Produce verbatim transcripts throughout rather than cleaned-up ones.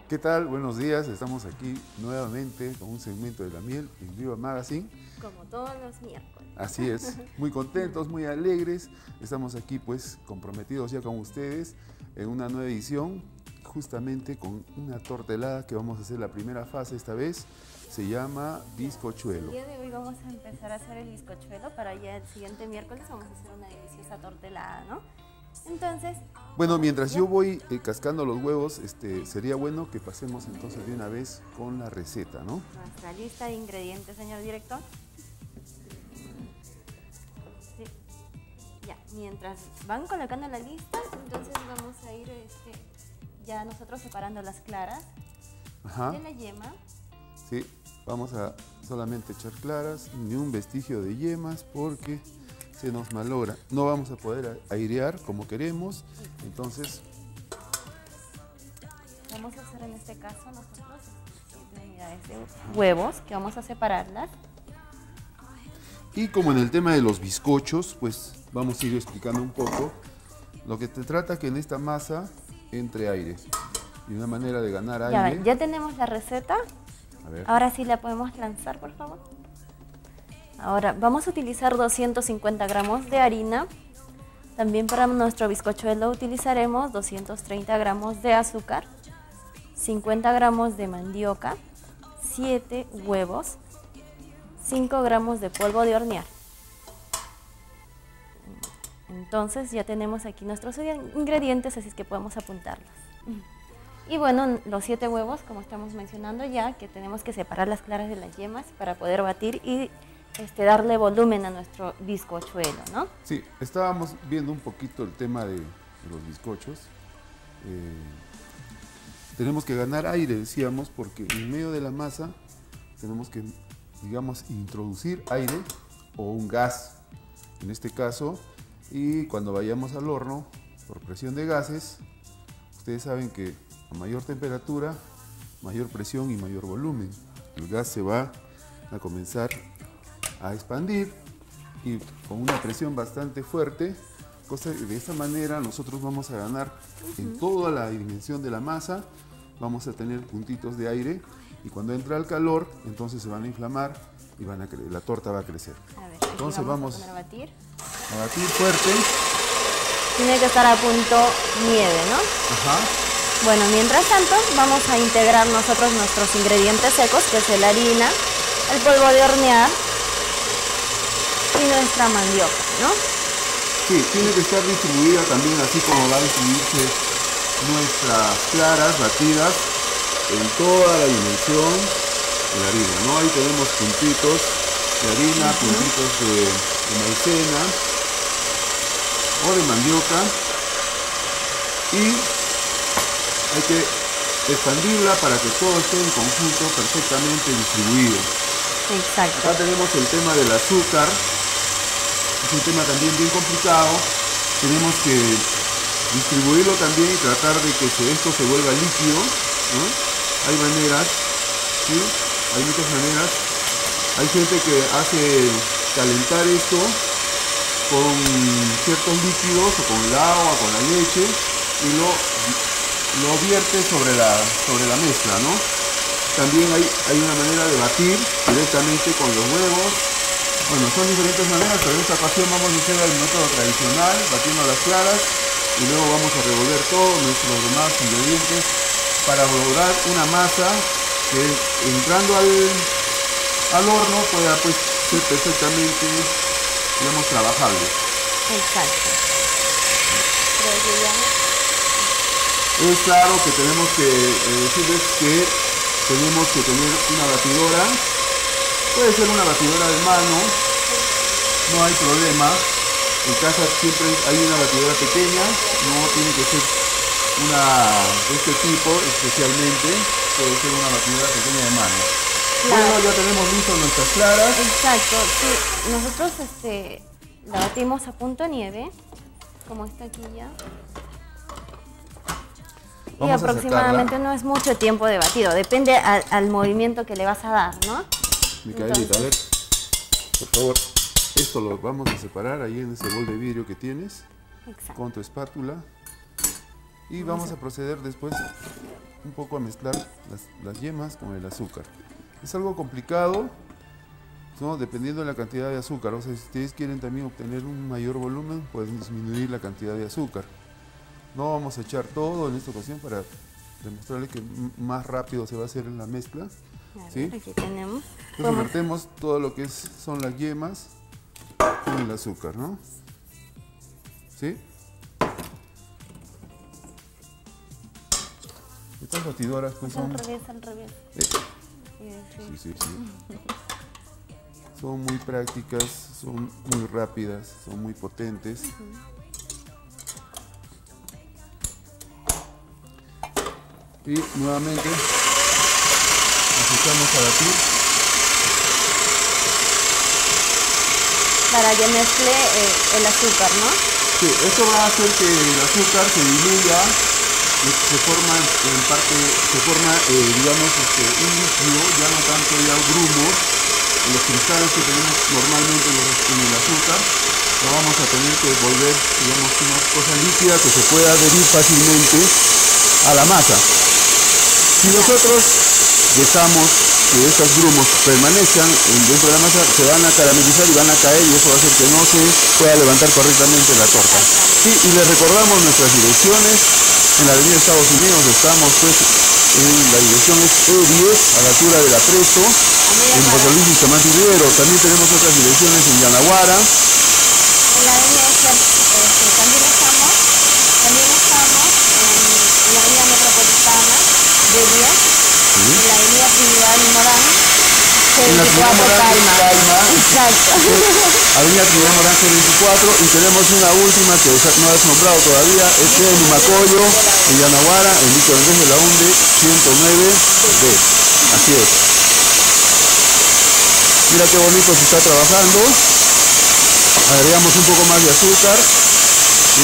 ¿Qué tal? Buenos días, estamos aquí nuevamente con un segmento de la miel en Viva Magazine. Como todos los miércoles. Así es, muy contentos, muy alegres. Estamos aquí pues comprometidos ya con ustedes en una nueva edición, justamente con una torta helada que vamos a hacer la primera fase esta vez. Se llama bizcochuelo. El día de hoy vamos a empezar a hacer el bizcochuelo para ya el siguiente miércoles vamos a hacer una deliciosa torta helada, ¿no? Entonces... Bueno, mientras yo voy eh, cascando los huevos, este, sería bueno que pasemos entonces de una vez con la receta, ¿no? Nuestra lista de ingredientes, señor director. Sí. Ya, mientras van colocando la lista, entonces vamos a ir este, ya nosotros separando las claras Ajá. de la yema. Sí, vamos a solamente echar claras, ni un vestigio de yemas porque se nos malogra. No vamos a poder airear como queremos, entonces... Vamos a hacer en este caso nosotros siete unidades de huevos que vamos a separarlas. Y como en el tema de los bizcochos, pues vamos a ir explicando un poco. Lo que te trata que en esta masa entre aire. Y una manera de ganar aire... Ya, ya tenemos la receta. A ver. Ahora sí la podemos lanzar, por favor. Ahora vamos a utilizar doscientos cincuenta gramos de harina. También para nuestro bizcochuelo utilizaremos doscientos treinta gramos de azúcar, cincuenta gramos de mandioca, siete huevos, cinco gramos de polvo de hornear. Entonces ya tenemos aquí nuestros ingredientes, así es que podemos apuntarlos. Y bueno, los siete huevos, como estamos mencionando ya, que tenemos que separar las claras de las yemas para poder batir y este, darle volumen a nuestro bizcochuelo, ¿no? Sí, estábamos viendo un poquito el tema de, de los bizcochos. Eh, tenemos que ganar aire, decíamos, porque en medio de la masa tenemos que, digamos, introducir aire o un gas, en este caso, y cuando vayamos al horno, por presión de gases, ustedes saben que a mayor temperatura, mayor presión y mayor volumen. El gas se va a comenzar a expandir y con una presión bastante fuerte, cosa que de esta manera nosotros vamos a ganar uh-huh. en toda la dimensión de la masa, vamos a tener puntitos de aire y cuando entra el calor, entonces se van a inflamar y van a la torta va a crecer. A ver, entonces vamos, vamos a, a batir. A batir fuerte. Tiene que estar a punto nieve, ¿no? Ajá. Bueno, mientras tanto vamos a integrar nosotros nuestros ingredientes secos, que es la harina, el polvo de hornear y nuestra mandioca, ¿no? Sí, tiene que estar distribuida también así como va a distribuirse nuestras claras batidas en toda la dimensión de la harina, ¿no? Ahí tenemos puntitos de harina, uh-huh. puntitos de, de maicena o de mandioca y hay que expandirla para que todo esté en conjunto perfectamente distribuido. Exacto. Acá tenemos el tema del azúcar, es un tema también bien complicado. Tenemos que distribuirlo también y tratar de que esto se vuelva líquido, ¿no? Hay maneras, ¿sí? Hay muchas maneras. Hay gente que hace calentar esto con ciertos líquidos o con el agua, con la leche y lo lo vierte sobre la, sobre la mezcla, ¿no? También hay, hay una manera de batir directamente con los huevos. Bueno, son diferentes maneras, pero en esta ocasión vamos a hacer el método tradicional, batiendo las claras y luego vamos a revolver todos nuestros demás ingredientes para lograr una masa que entrando al, al horno pueda pues ser perfectamente, digamos, trabajable. Exacto. Creo que ya... Es claro que tenemos que eh, decirles que tenemos que tener una batidora, puede ser una batidora de mano, no hay problema, en casa siempre hay una batidora pequeña, no tiene que ser una de este tipo especialmente, puede ser una batidora pequeña de mano. Claro. Bueno, ya tenemos listas nuestras claras. Exacto, sí, nosotros este, la batimos a punto nieve, como está aquí ya. Y Vamos aproximadamente no es mucho tiempo de batido, depende al, al movimiento que le vas a dar, ¿no? Micaelita, a ver, por favor, esto lo vamos a separar ahí en ese bol de vidrio que tienes. Exacto. Con tu espátula. Y vamos a proceder después un poco a mezclar las, las yemas con el azúcar. Es algo complicado, ¿no? Dependiendo de la cantidad de azúcar. O sea, si ustedes quieren también obtener un mayor volumen, pueden disminuir la cantidad de azúcar. No vamos a echar todo en esta ocasión para demostrarles que más rápido se va a hacer en la mezcla. A ¿Sí? ver, aquí tenemos. Entonces vertemos todo lo que es, son las yemas con el azúcar, ¿no? ¿Sí? Estas batidoras pues son... Al revés, al revés. Eh, Sí, sí, sí, sí. Son muy prácticas, son muy rápidas, son muy potentes. Y nuevamente nos echamos a batir. Para que mezcle eh, el azúcar, ¿no? Sí, esto va a hacer que el azúcar se diluya, se forma en parte, se forma, eh, digamos, este, un líquido, ya no tanto ya grumos, los cristales que tenemos normalmente en, los, en el azúcar, lo vamos a tener que volver, digamos, una cosa líquida que se pueda adherir fácilmente a la masa. Si nosotros dejamos que estos grumos permanezcan dentro de la masa, se van a caramelizar y van a caer, y eso va a hacer que no se pueda levantar correctamente la torta. Sí, y les recordamos nuestras direcciones. En la avenida Estados Unidos estamos pues en la dirección es E diez, a la altura de la Presto, en José Luis Bustamante y Rivero. También tenemos otras direcciones en Yanaguara. En la avenida este, también estamos, también estamos en, en la avenida Metropolitana de diez, ¿sí? En la avenida Trinidad y Morán, En la Trinidad Morán, Calma. Calma. Exacto. Avenida Trinidad Morán veinticuatro, y tenemos una última que no has nombrado todavía, es en Humacoyo, en Yanaguara, en Víctor Andrés de la Hunde, ciento nueve D. Así es. Mira qué bonito se está trabajando. Agregamos un poco más de azúcar. ¿Sí?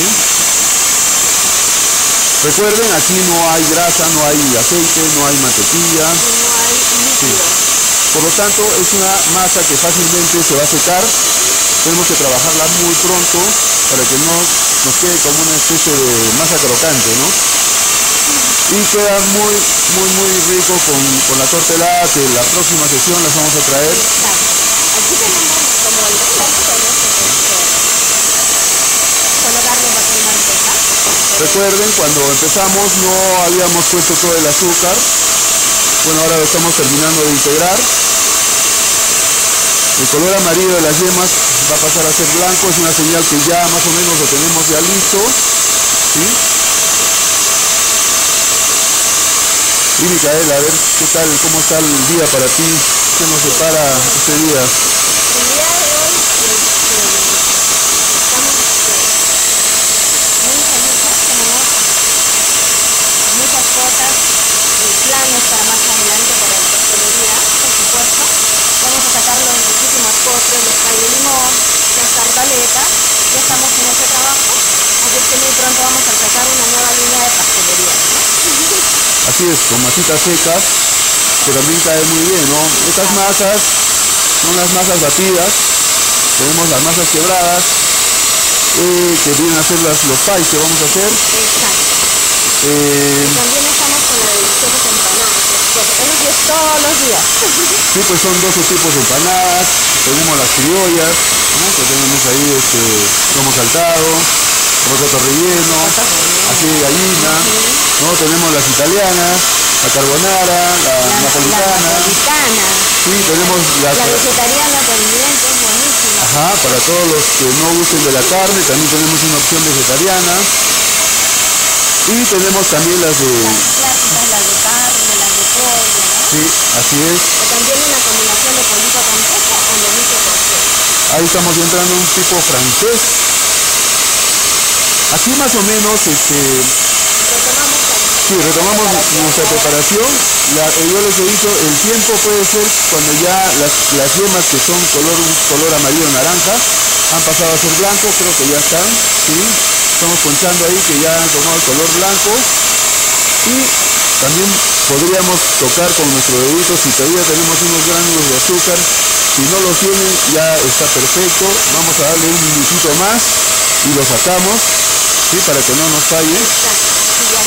Recuerden, aquí no hay grasa, no hay aceite, no hay mantequilla. No hay líquido. Sí. Por lo tanto, es una masa que fácilmente se va a secar. Tenemos que trabajarla muy pronto para que no nos quede como una especie de masa crocante, ¿no? Y queda muy, muy, muy rico con, con la torta helada, que la próxima sesión las vamos a traer. Exacto. Aquí tenemos como el relleno, tenemos que colocarle papel manteca. Recuerden, cuando empezamos no habíamos puesto todo el azúcar. Bueno, ahora lo estamos terminando de integrar. El color amarillo de las yemas va a pasar a ser blanco, es una señal que ya más o menos lo tenemos ya listo. ¿Sí? Y Micaela, a ver qué tal, cómo está el día para ti, qué nos separa este día. El día de hoy este, estamos este, muy felices, tenemos muchas cosas y planes para más adelante para la pastelería, por supuesto. Vamos a sacar los muchísimos postres, los pay de limón, las tartaletas, ya estamos en ese trabajo, así que muy pronto vamos a sacar una nueva línea de pastelería, ¿no? Así es, con masitas secas, que también cae muy bien, ¿no? Estas masas son las masas batidas, tenemos las masas quebradas, eh, que vienen a ser las, los pies que vamos a hacer. Exacto. Eh, Y también estamos con las deliciosas empanadas, los días, todos los días. sí, pues son dos tipos de empanadas, tenemos las criollas, ¿no? Que tenemos ahí este lomo saltado, rocoto relleno, así de gallina, ¿no? Tenemos las italianas, la carbonara, la, La napolitana. La napolitana. Sí, tenemos las... La vegetariana también, que es buenísima. Ajá, para todos los que no gusten de la carne, también tenemos una opción vegetariana. Y tenemos también las de... Las clásicas, las de carne, las de pollo, ¿no? Sí, así es. O también una combinación de pollito con queso o lomito con queso. Ahí estamos entrando en un tipo francés. Aquí más o menos, este... Retomamos la Sí, retomamos nuestra preparación. La, eh, yo les he dicho, el tiempo puede ser cuando ya las, las yemas que son color, un color amarillo naranja han pasado a ser blanco, creo que ya están, ¿sí? Estamos ponchando ahí que ya han tomado el color blanco. Y también podríamos tocar con nuestro dedito si todavía tenemos unos gránulos de azúcar. Si no los tienen, ya está perfecto. Vamos a darle un minutito más y lo sacamos, ¿sí? Para que no nos falle. Exacto. Y ya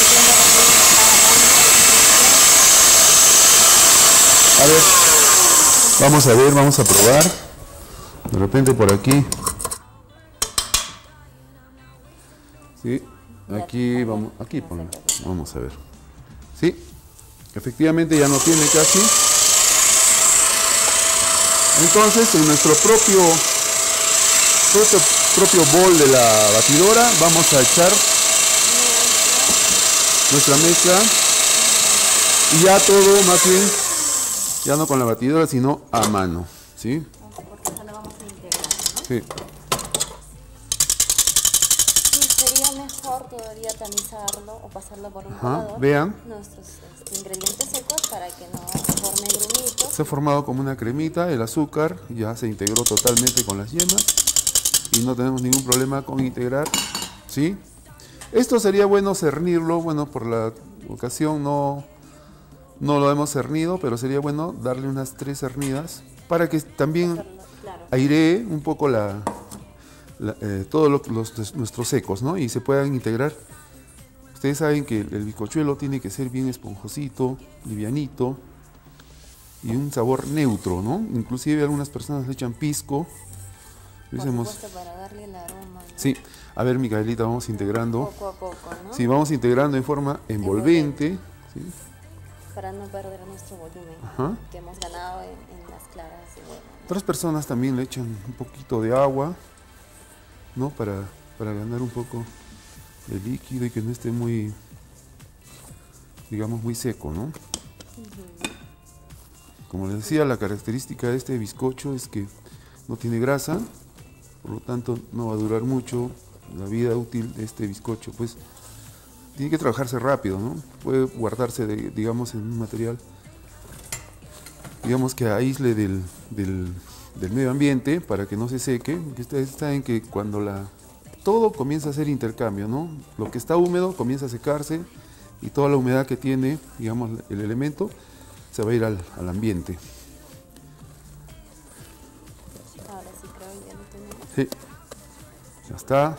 A ver, vamos a ver, vamos a probar. De repente por aquí. Sí, aquí vamos, aquí ponlo. Vamos a ver. Sí, efectivamente ya no tiene casi. Entonces en nuestro propio, propio, propio bol de la batidora vamos a echar nuestra mezcla. Y ya todo más bien, ya no con la batidora, sino a mano. ¿Sí? Porque ya lo vamos a integrar, ¿no? Sí. Sí, sería mejor todavía tamizarlo o pasarlo por un Ajá, colador. vean. Nuestros este, ingredientes secos para que no forme grumitos. Se ha formado como una cremita, el azúcar ya se integró totalmente con las yemas y no tenemos ningún problema con integrar, ¿sí? Esto sería bueno cernirlo, bueno, por la ocasión no, no lo hemos cernido, pero sería bueno darle unas tres cernidas para que también Pasarlo, claro. airee un poco la, la, eh, todos los, los- nuestros secos, ¿no? Y se puedan integrar. Ustedes saben que el bizcochuelo tiene que ser bien esponjosito, livianito y un sabor neutro, ¿no? Inclusive algunas personas le echan pisco. Por Decimos, supuesto, para darle el aroma, ¿no? sí, a ver Micaelita, vamos integrando. Poco a poco, ¿no? Sí, vamos integrando en forma envolvente. ¿Sí? Para no perder nuestro volumen Ajá. que hemos ganado en, en las claras de huevo, ¿no? Otras personas también le echan un poquito de agua, ¿no? Para, para ganar un poco de líquido y que no esté muy, digamos, muy seco, ¿no? Como les decía, la característica de este bizcocho es que no tiene grasa, por lo tanto no va a durar mucho la vida útil de este bizcocho, pues tiene que trabajarse rápido, ¿no? Puede guardarse, de- digamos, en un material, digamos, que aísle del, del, del medio ambiente para que no se seque, porque ustedes saben que cuando la todo comienza a hacer intercambio, ¿no? Lo que está húmedo comienza a secarse y toda la humedad que tiene, digamos, el elemento se va a ir al, al ambiente. Ahora sí creo que ya lo tenemos. Sí, ya está.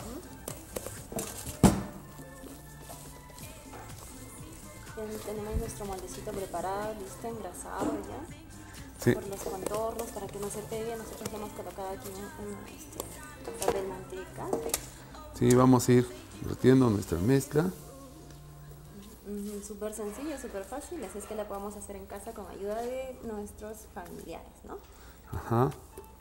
Ya tenemos nuestro moldecito preparado, listo, engrasado ya. Sí. Por los contornos para que no se pegue. Nosotros le hemos colocado aquí un, un este, papel manteca. Sí, vamos a ir vertiendo nuestra mezcla. Ujú, súper sencillo, súper fácil, así es que la podemos hacer en casa con ayuda de nuestros familiares, ¿no? Ajá.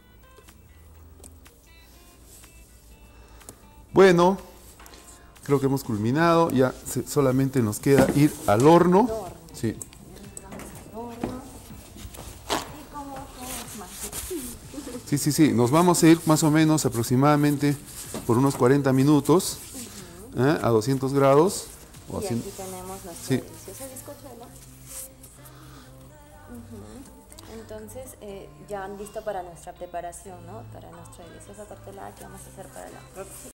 Bueno, creo que hemos culminado. Ya se- solamente nos queda ir al horno. Al horno. Sí. Vamos al horno. Y como todo es más Sí, sí, sí. Nos vamos a ir más o menos aproximadamente por unos cuarenta minutos, ¿eh? A doscientos grados. O a Y cien. aquí tenemos nuestro Sí. delicioso bizcochuelo. Ujú. Entonces, eh, ya listo para nuestra preparación, ¿no? Para nuestra deliciosa tortelada que vamos a hacer para la próxima.